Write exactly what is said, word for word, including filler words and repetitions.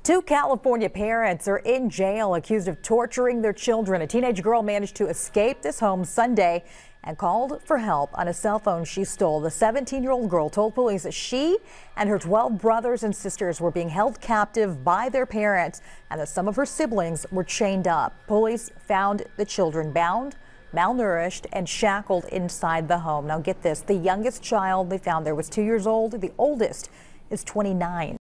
Two California parents are in jail accused of torturing their children. A teenage girl managed to escape this home Sunday and called for help on a cell phone she stole. The seventeen-year-old girl told police that she and her twelve brothers and sisters were being held captive by their parents and that some of her siblings were chained up. Police found the children bound, malnourished, and shackled inside the home. Now get this, the youngest child they found there was two years old. The oldest is twenty-nine.